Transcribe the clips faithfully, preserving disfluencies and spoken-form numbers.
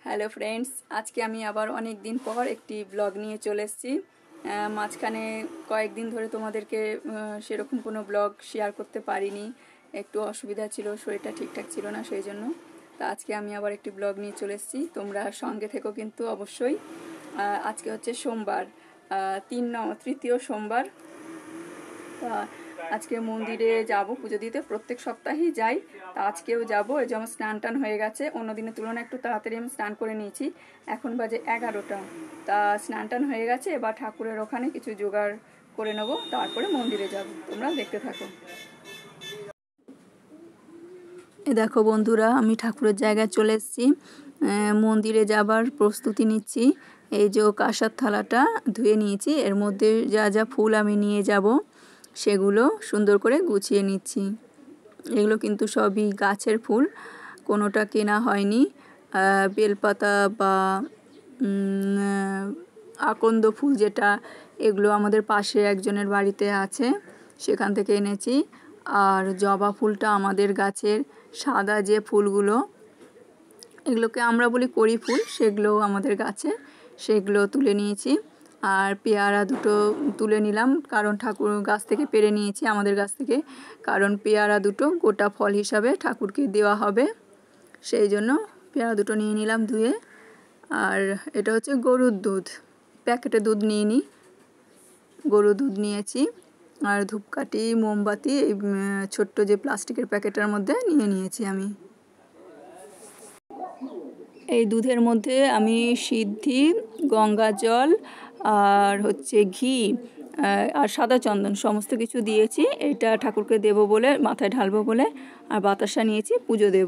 Hello friends, আজকে আমি আবার অনেক দিন পর একটি ব্লগ নিয়ে চলে এসেছি। মাঝখানে কয়েকদিন ধরে তোমাদেরকে সেরকম কোনো ব্লগ শেয়ার করতে পারিনি, একটু অসুবিধা ছিল, শরীরটা ঠিকঠাক ছিল না, সেই জন্য। তা আজকে আমি আবার একটি ব্লগ নিয়ে চলে এসেছি, তোমরা সঙ্গে থেকো কিন্তু অবশ্যই। আজকে হচ্ছে সোমবার, তিন তৃতীয় সোমবার। আজকে মন্দিরে যাব পুজো দিতে, প্রত্যেক সপ্তাহেই যাই, তা আজকেও যাব। এই যেমন স্নান টান হয়ে গেছে, অন্য দিনের তুলনায় একটু তাড়াতাড়ি আমি স্নান করে নিয়েছি। এখন বাজে এগারোটা, তা স্নান টান হয়ে গেছে, এবার ঠাকুরের ওখানে কিছু জোগাড় করে নেব, তারপরে মন্দিরে যাব। তোমরা দেখতে থাকো। এ দেখো বন্ধুরা, আমি ঠাকুরের জায়গায় চলে এসেছি, মন্দিরে যাবার প্রস্তুতি নিচ্ছি। এই যে কাঁসার থালাটা ধুয়ে নিয়েছি, এর মধ্যে যা যা ফুল আমি নিয়ে যাব সেগুলো সুন্দর করে গুছিয়ে নিচ্ছি। এগুলো কিন্তু সবই গাছের ফুল, কোনোটা কেনা হয়নি। বেলপাতা বা আকন্দ ফুল যেটা, এগুলো আমাদের পাশে একজনের বাড়িতে আছে, সেখান থেকে এনেছি। আর জবা ফুলটা আমাদের গাছের সাদা যে ফুলগুলো, এগুলোকে আমরা বলি কড়ি ফুল, সেগুলো আমাদের গাছে, সেগুলো তুলে নিয়েছি। আর পেয়ারা দুটো তুলে নিলাম, কারণ ঠাকুর গাছ থেকে পেড়ে নিয়েছি আমাদের গাছ থেকে, কারণ পেয়ারা দুটো গোটা ফল হিসাবে ঠাকুরকে দেওয়া হবে, সেই জন্য পেয়ারা দুটো নিয়ে নিলাম ধুয়ে। আর এটা হচ্ছে গরুর দুধ, প্যাকেটে দুধ নিয়ে নিই, গরুর দুধ নিয়েছি। আর ধূপকাঠি, মোমবাতি এই ছোট্ট যে প্লাস্টিকের প্যাকেটের মধ্যে নিয়ে নিয়েছি আমি। এই দুধের মধ্যে আমি সিদ্ধি, গঙ্গা জল আর হচ্ছে ঘি আর সাদা চন্দন সমস্ত কিছু দিয়েছি। এটা ঠাকুরকে দেব বলে, মাথায় ঢালবো বলে। আর বাতাসা নিয়েছি, পুজো দেব।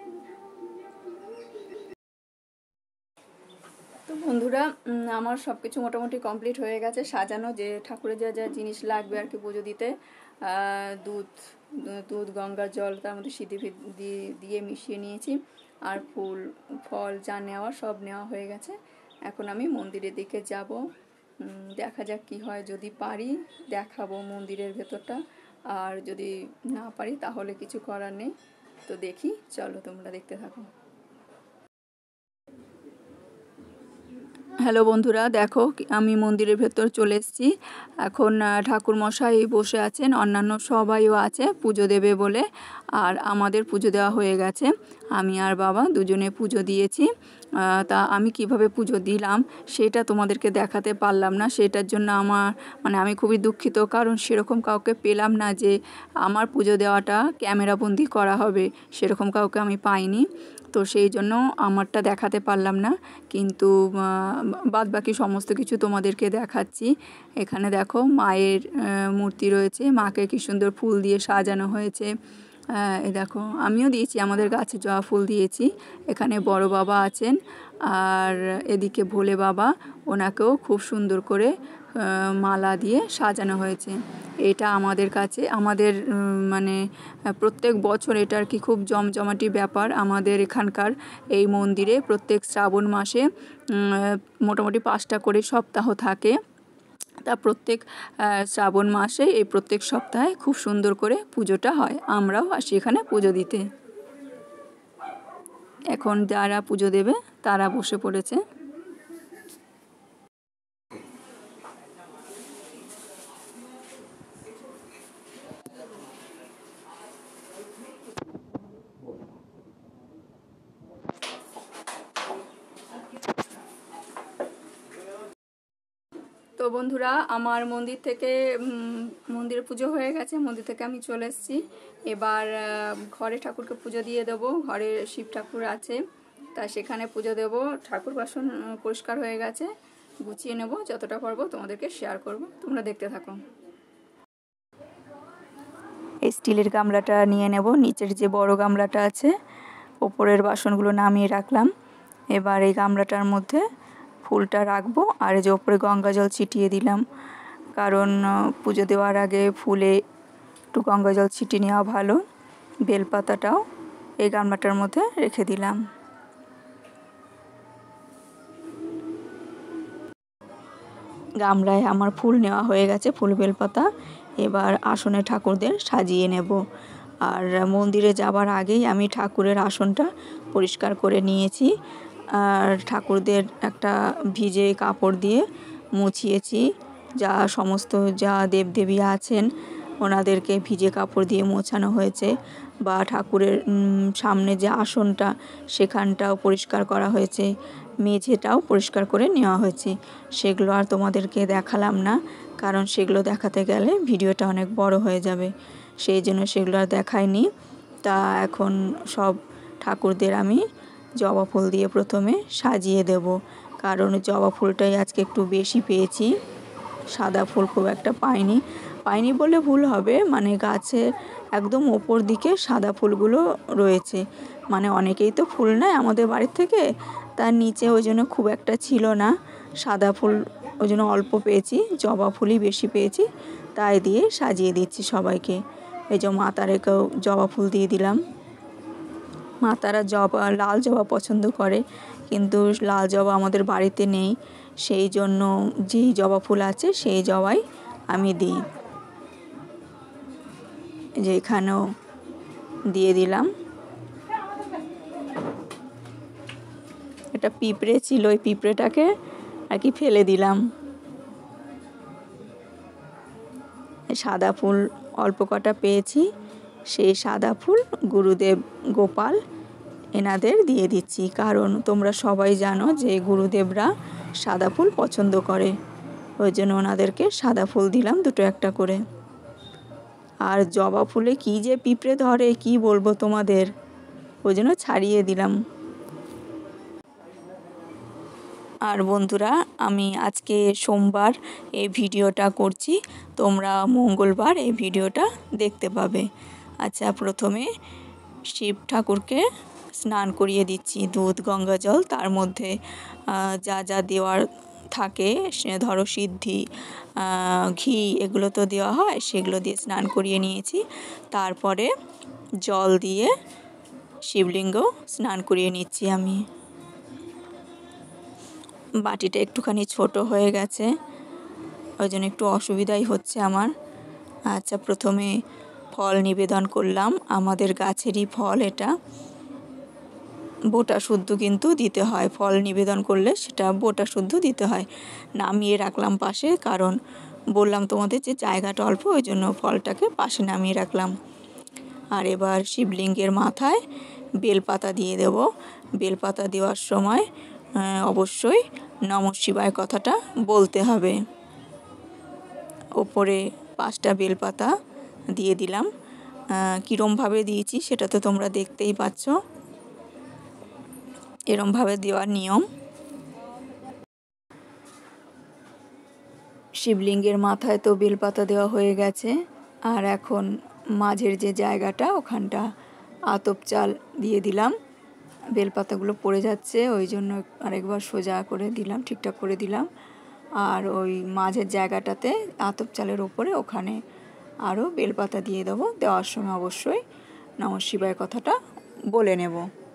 তো বন্ধুরা, আমার সব কিছু মোটামুটি কমপ্লিট হয়ে গেছে, সাজানো যে ঠাকুরের যা যা জিনিস লাগবে আর কি পুজো দিতে। দুধ দুধ গঙ্গা জল, তার মধ্যে সিদ্ধি দিয়ে দিয়ে মিশিয়ে নিয়েছি। আর ফুল ফল যা নেওয়া সব নেওয়া হয়ে গেছে। এখন আমি মন্দিরের দিকে যাব, দেখা যাক কি হয়। যদি পারি দেখাবো মন্দিরের ভেতরটা, আর যদি না পারি তাহলে কিছু করার নেই। তো দেখি, চলো তোমরা দেখতে থাকো। হ্যালো বন্ধুরা, দেখো আমি মন্দিরের ভেতর চলে এসেছি। এখন ঠাকুর মশাই বসে আছেন, অন্যান্য সবাইও আছে পুজো দেবে বলে। আর আমাদের পুজো দেওয়া হয়ে গেছে, আমি আর বাবা দুজনে পুজো দিয়েছি। তা আমি কিভাবে পুজো দিলাম সেটা তোমাদেরকে দেখাতে পারলাম না, সেটার জন্য আমার মানে আমি খুবই দুঃখিত, কারণ সেরকম কাউকে পেলাম না যে আমার পুজো দেওয়াটা ক্যামেরাবন্দি করা হবে, সেরকম কাউকে আমি পাইনি। তো সেই জন্য আমারটা দেখাতে পারলাম না, কিন্তু বাদ বাকি সমস্ত কিছু তোমাদেরকে দেখাচ্ছি। এখানে দেখো মায়ের মূর্তি রয়েছে, মাকে কি সুন্দর ফুল দিয়ে সাজানো হয়েছে। এই দেখো, আমিও দিয়েছি, আমাদের গাছে জবা ফুল দিয়েছি। এখানে বড় বাবা আছেন, আর এদিকে ভোলে বাবা, ওনাকেও খুব সুন্দর করে মালা দিয়ে সাজানো হয়েছে। এটা আমাদের কাছে, আমাদের মানে প্রত্যেক বছর এটা আর কি খুব জমজমাটি ব্যাপার আমাদের এখানকার এই মন্দিরে। প্রত্যেক শ্রাবণ মাসে মোটামুটি পাঁচটা করে সপ্তাহ থাকে, তা প্রত্যেক শ্রাবণ মাসে এই প্রত্যেক সপ্তাহে খুব সুন্দর করে পুজোটা হয়। আমরাও আসি এখানে পুজো দিতে। এখন যারা পুজো দেবে তারা বসে পড়েছে। তো বন্ধুরা, আমার মন্দির থেকে মন্দিরে পুজো হয়ে গেছে, মন্দির থেকে আমি চলে এসেছি। এবার ঘরে ঠাকুরকে পুজো দিয়ে দেব। ঘরে শিব ঠাকুর আছে, তা সেখানে পুজো দেব। ঠাকুর বাসন পরিষ্কার হয়ে গেছে, গুছিয়ে নেব, যতটা পারবো তোমাদেরকে শেয়ার করব, তোমরা দেখতে থাকো। এই স্টিলের গামলাটা নিয়ে নেব, নিচের যে বড় গামলাটা আছে, ওপরের বাসনগুলো নামিয়ে রাখলাম। এবার এই গামলাটার মধ্যে ফুলটা রাখবো, আর এই যে ওপরে গঙ্গা জল ছিটিয়ে দিলাম, কারণ পুজো দেওয়ার আগে ফুলে একটু গঙ্গা জল ছিটিয়ে নেওয়া ভালো। বেলপাতাটাও এই গামলাটার মধ্যে রেখে দিলাম। গামলায় আমার ফুল নেওয়া হয়ে গেছে, ফুল বেলপাতা। এবার আসনে ঠাকুরদের সাজিয়ে নেব। আর মন্দিরে যাবার আগেই আমি ঠাকুরের আসনটা পরিষ্কার করে নিয়েছি। আর ঠাকুরদের একটা ভিজে কাপড় দিয়ে মুছিয়েছি। যা সমস্ত যা দেবদেবী আছেন ওনাদেরকে ভিজে কাপড় দিয়ে মোছানো হয়েছে, বা ঠাকুরের সামনে যে আসনটা সেখানটাও পরিষ্কার করা হয়েছে, মেঝেটাও পরিষ্কার করে নেওয়া হয়েছে। সেগুলো আর তোমাদেরকে দেখালাম না, কারণ সেগুলো দেখাতে গেলে ভিডিওটা অনেক বড় হয়ে যাবে, সেই জন্য সেগুলো আর দেখাইনি। তা এখন সব ঠাকুরদের আমি জবা ফুল দিয়ে প্রথমে সাজিয়ে দেব, কারণ জবা ফুলটাই আজকে একটু বেশি পেয়েছি, সাদা ফুল খুব একটা পাইনি পাইনি বলে ভুল হবে, মানে গাছে একদম ওপর দিকে সাদা ফুলগুলো রয়েছে, মানে অনেকেই তো ফুল নেয় আমাদের বাড়ির থেকে, তার নিচে ওই জন্য খুব একটা ছিল না সাদা ফুল, ওই জন্য অল্প পেয়েছি, জবা ফুলই বেশি পেয়েছি, তাই দিয়ে সাজিয়ে দিচ্ছি সবাইকে। এই যে মাতারেকেও জবা ফুল দিয়ে দিলাম। মাতারা জবা লাল জবা পছন্দ করে, কিন্তু লাল জবা আমাদের বাড়িতে নেই, সেই জন্য যেই জবা ফুল আছে সেই জবাই আমি দিই। যে এখানেও দিয়ে দিলাম। এটা পিঁপড়ে ছিল, ওই পিঁপড়েটাকে আর কি ফেলে দিলাম। সাদা ফুল অল্প কটা পেয়েছি, সেই সাদা ফুল গুরুদেব গোপাল এনাদের দিয়ে দিচ্ছি, কারণ তোমরা সবাই জানো যে গুরুদেবরা সাদা ফুল পছন্দ করে, ওই জন্য ওনাদেরকে সাদা ফুল দিলাম দুটো একটা করে। আর জবা ফুলে কি যে পিঁপড়ে ধরে কি বলবো তোমাদের, ওই জন্য ছাড়িয়ে দিলাম। আর বন্ধুরা, আমি আজকে সোমবার এই ভিডিওটা করছি, তোমরা মঙ্গলবার এই ভিডিওটা দেখতে পাবে। আচ্ছা, প্রথমে শিব ঠাকুরকে স্নান করিয়ে দিচ্ছি, দুধ গঙ্গা জল, তার মধ্যে যা যা দেওয়ার থাকে, সে ধরো সিদ্ধি, ঘি, এগুলো তো দেওয়া হয়, সেগুলো দিয়ে স্নান করিয়ে নিয়েছি। তারপরে জল দিয়ে শিবলিঙ্গ স্নান করিয়ে নিচ্ছি আমি। বাটিটা একটুখানি ছোট হয়ে গেছে, ওই জন্য একটু অসুবিধাই হচ্ছে আমার। আচ্ছা, প্রথমে ফল নিবেদন করলাম, আমাদের গাছেরই ফল এটা, বোটা শুদ্ধ কিন্তু দিতে হয়, ফল নিবেদন করলে সেটা বোটা শুদ্ধ দিতে হয়। নামিয়ে রাখলাম পাশে, কারণ বললাম তোমাদের যে জায়গাটা অল্প, ওই জন্য ফলটাকে পাশে নামিয়ে রাখলাম। আর এবার শিবলিঙ্গের মাথায় বেলপাতা দিয়ে দেব। বেলপাতা দেওয়ার সময় অবশ্যই নমঃ শিবায় কথাটা বলতে হবে। ওপরে পাঁচটা বেলপাতা দিয়ে দিলাম, কীরমভাবে দিয়েছি সেটা তো তোমরা দেখতেই পাচ্ছ, এরমভাবে দেওয়ার নিয়ম। শিবলিঙ্গের মাথায় তো বেলপাতা দেওয়া হয়ে গেছে, আর এখন মাঝের যে জায়গাটা ওখানটা আতপ চাল দিয়ে দিলাম, বেলপাতাগুলো পড়ে যাচ্ছে ওই জন্য আরেকবার সোজা করে দিলাম, ঠিকঠাক করে দিলাম। আর ওই মাঝের জায়গাটাতে আতপ চালের ওপরে ওখানে আরও বেলপাতা দিয়ে দেবো, দেওয়ার সময় অবশ্যই নমঃ শিবায় কথাটা বলে নেব।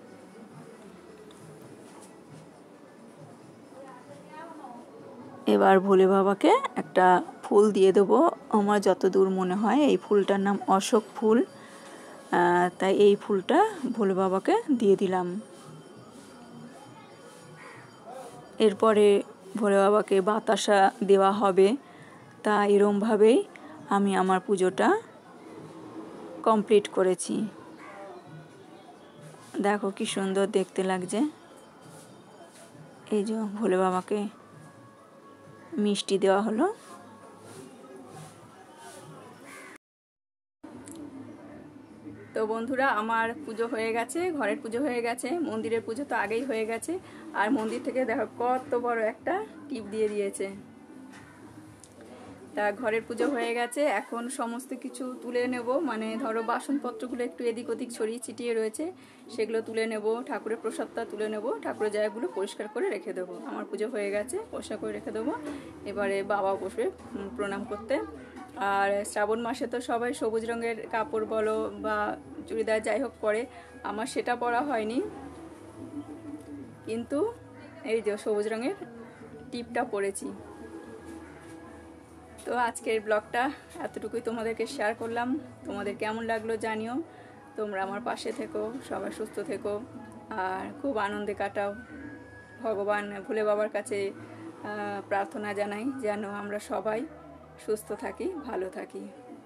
এবার ভোলে বাবাকে একটা ফুল দিয়ে দেবো, আমার যতদূর মনে হয় এই ফুলটার নাম অশোক ফুল, তাই এই ফুলটা ভোলে বাবাকে দিয়ে দিলাম। এরপরে ভোলে বাবাকে বাতাসা দেওয়া হবে, তা এরমভাবেই আমি আমার পুজোটা কমপ্লিট করেছি। দেখো কি সুন্দর দেখতে লাগছে। এই যে ভোলে বাবাকে মিষ্টি দেওয়া হলো। তো বন্ধুরা, আমার পুজো হয়ে গেছে, ঘরের পুজো হয়ে গেছে, মন্দিরের পুজো তো আগেই হয়ে গেছে। আর মন্দির থেকে দেখো কত বড় একটা টিপ দিয়ে দিয়েছে। তা ঘরের পুজো হয়ে গেছে, এখন সমস্ত কিছু তুলে নেব, মানে ধরো বাসনপত্রগুলো একটু এদিক ওদিক ছড়িয়ে ছিটিয়ে রয়েছে, সেগুলো তুলে নেব, ঠাকুরের প্রসাদটা তুলে নেব, ঠাকুরের জায়গাগুলো পরিষ্কার করে রেখে দেবো। আমার পুজো হয়ে গেছে, পরিষ্কার করে রেখে দেবো। এবারে বাবা বসবে প্রণাম করতে। আর শ্রাবণ মাসে তো সবাই সবুজ রঙের কাপড় বলো বা চুড়িদার যাই হোক পরে, আমার সেটা পরা হয়নি, কিন্তু এই যে সবুজ রঙের টিপটা পরেছি। তো আজকের ব্লগটা এতটুকুই তোমাদেরকে শেয়ার করলাম, তোমাদের কেমন লাগলো জানিও। তোমরা আমার পাশে থেকো, সবাই সুস্থ থেকো আর খুব আনন্দে কাটাও। ভগবান ভোলে বাবার কাছে প্রার্থনা জানাই যেন আমরা সবাই সুস্থ থাকি, ভালো থাকি।